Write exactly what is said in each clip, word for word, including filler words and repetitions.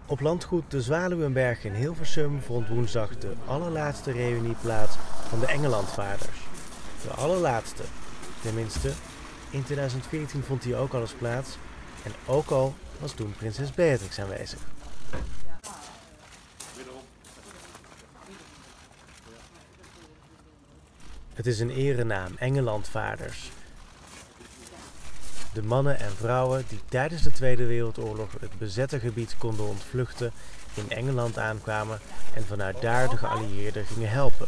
Op landgoed de Zwaluwenberg in Hilversum vond woensdag de allerlaatste reunie plaats van de Engelandvaders. De allerlaatste. Tenminste, in tweeduizend veertien vond die ook al eens plaats en ook al was toen prinses Beatrix aanwezig. Het is een erenaam, Engelandvaders. De mannen en vrouwen die tijdens de Tweede Wereldoorlog het bezette gebied konden ontvluchten, in Engeland aankwamen en vanuit daar de geallieerden gingen helpen.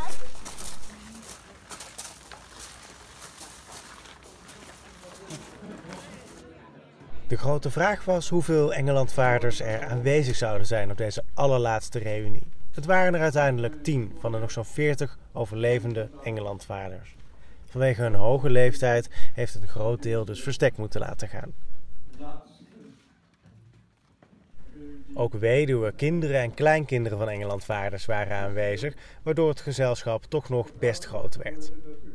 De grote vraag was hoeveel Engelandvaarders er aanwezig zouden zijn op deze allerlaatste reunie. Het waren er uiteindelijk tien van de nog zo'n veertig overlevende Engelandvaarders. Vanwege hun hoge leeftijd heeft een groot deel dus verstek moeten laten gaan. Ook weduwen, kinderen en kleinkinderen van Engelandvaarders waren aanwezig, waardoor het gezelschap toch nog best groot werd.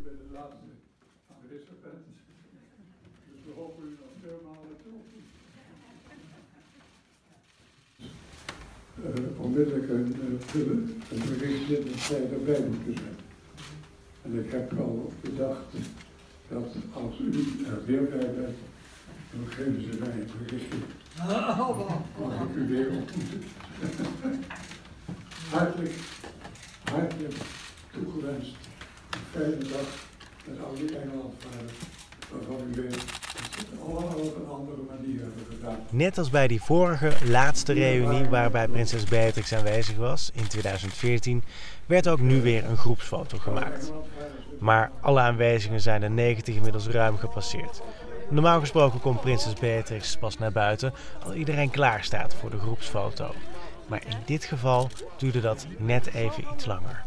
Uh, onmiddellijk een, uh, een bericht dat zij erbij moeten zijn. En ik heb al bedacht dat als u er weer bij bent, dan geven ze mij een berichtje. Mag ik u weer ontmoeten. hartelijk, hartelijk toegewenst. Een fijne dag met al die Engelandvaders waarvan u weet dat ze het allemaal op een andere manier hebben gedaan. Net als bij die vorige laatste reunie waarbij prinses Beatrix aanwezig was in tweeduizend veertien, werd ook nu weer een groepsfoto gemaakt. Maar alle aanwezigen zijn de negentig inmiddels ruim gepasseerd. Normaal gesproken komt prinses Beatrix pas naar buiten als iedereen klaar staat voor de groepsfoto. Maar in dit geval duurde dat net even iets langer.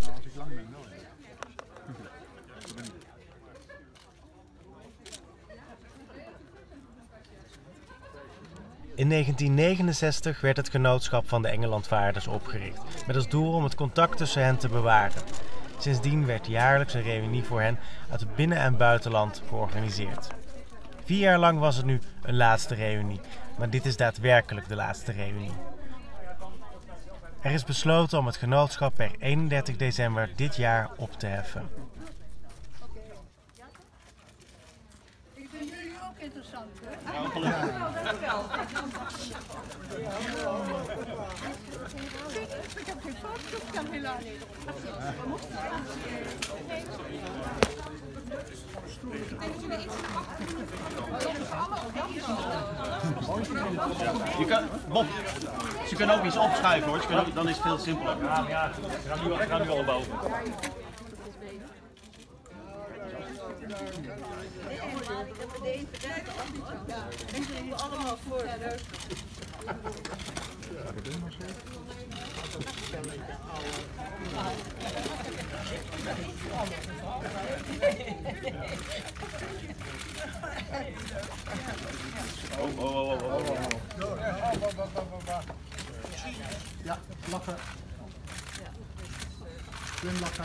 In negentien negenenzestig werd het genootschap van de Engelandvaarders opgericht, met als doel om het contact tussen hen te bewaren. Sindsdien werd jaarlijks een reunie voor hen uit het binnen- en buitenland georganiseerd. Vier jaar lang was het nu een laatste reunie, maar dit is daadwerkelijk de laatste reunie. Er is besloten om het genootschap per eenendertig december dit jaar op te heffen. Ik vind jullie ook interessant, hè? Ja, gelukkig. Ik heb geen foto's, ik kan helaas niet. Je kan, Bob, ze kunnen ook iets opschuiven hoor, ze ook, dan is het veel simpeler. Ja, ja, we gaan nu, we gaan nu al boven. Allemaal voor. Oh, oh, oh, oh, oh. Ja, lachen. Glimlachen.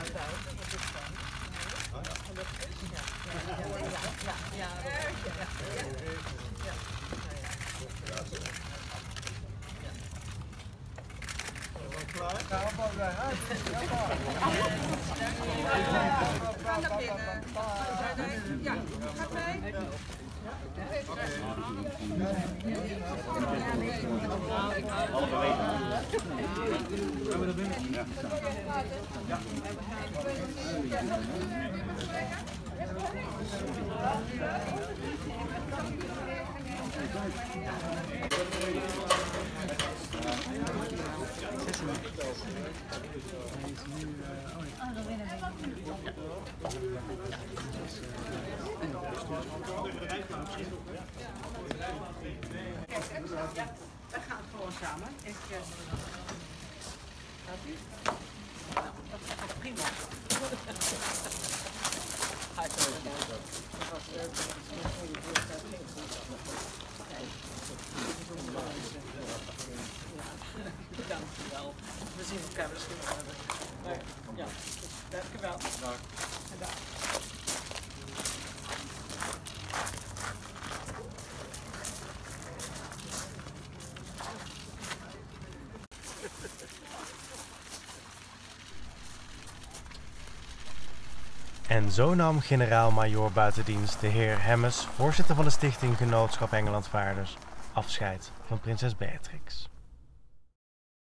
Ja, we gaan gewoon samen. Ik, uh, gaat u? Nou, dat is prima. Hartelijk dank. Dat was leuk. Dank u wel. We zien elkaar misschien wel. Ja, dank u wel. Dag. En zo nam generaal-majoor buitendienst de heer Hemmes, voorzitter van de stichting Genootschap Engelandvaarders, afscheid van prinses Beatrix.